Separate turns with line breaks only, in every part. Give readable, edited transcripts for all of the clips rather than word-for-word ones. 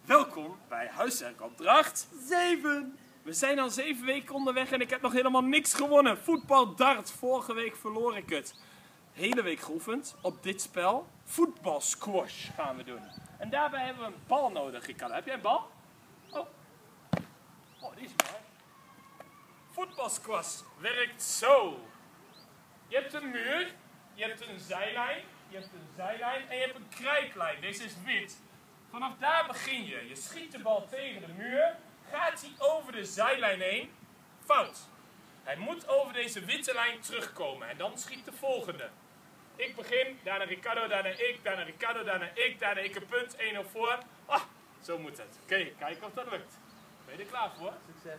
Welkom bij huiswerkopdracht
7.
We zijn al 7 weken onderweg en ik heb nog helemaal niks gewonnen. Voetbal dart, vorige week verloor ik het. Hele week geoefend op dit spel. Voetbal squash gaan we doen. En daarbij hebben we een bal nodig, Ricardo. Heb jij een bal? Oh, die is mooi. Voetbal squash werkt zo. Je hebt een muur, je hebt een zijlijn, en je hebt een krijtlijn. Deze is wit. Vanaf daar begin je. Je schiet de bal tegen de muur. Gaat hij over de zijlijn heen? Fout. Hij moet over deze witte lijn terugkomen. En dan schiet de volgende. Ik begin, daarna Ricardo, daarna ik, daarna Ricardo, daarna ik een punt, 1-0 voor. Ah, zo moet het. Oké, kijken of dat lukt. Ben je er klaar voor?
Succes.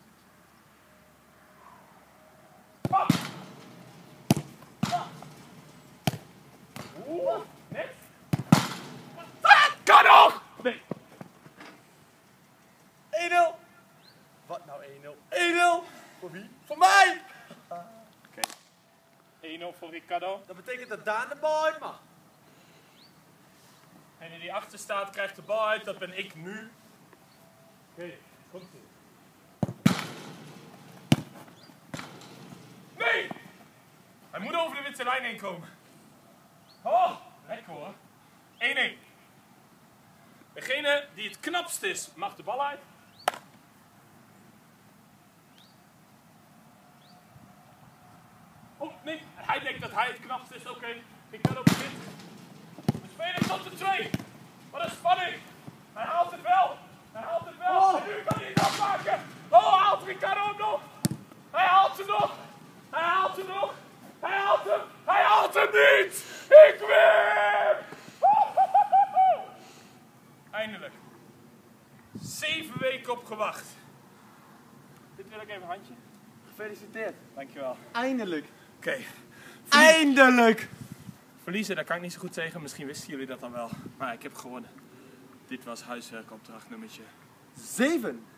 Pap! Oeh, net. Kan nog! Nee.
1-0. Wat nou 1-0? 1-0. Voor wie? Voor mij!
Oké. 1-0 voor Ricardo.
Dat betekent dat Daan de bal uit mag.
En die achter staat krijgt de bal uit. Dat ben ik nu. Oké, komt ie. Nee! Hij moet over de witte lijn heen komen. Oh, lekker hoor. 1-1. Degene die het knapst is, mag de bal uit. Oh, nee. Hij denkt dat hij het knapst is. Oké. Ik kan op dit. We spelen tot de 2. Wat een spanning. Hij haalt het wel.
Oh.
En nu kan hij het afmaken. Oh, haalt Ricardo hem nog. Hij haalt hem nog. Hij haalt hem niet. Ik win. Eindelijk. 7 weken op gewacht. Dit wil ik even een handje.
Gefeliciteerd.
Dankjewel.
Eindelijk.
Oké.
Eindelijk.
Verliezen, daar kan ik niet zo goed tegen. Misschien wisten jullie dat dan wel. Maar ik heb gewonnen. Dit was huiswerkopdracht nummertje
7.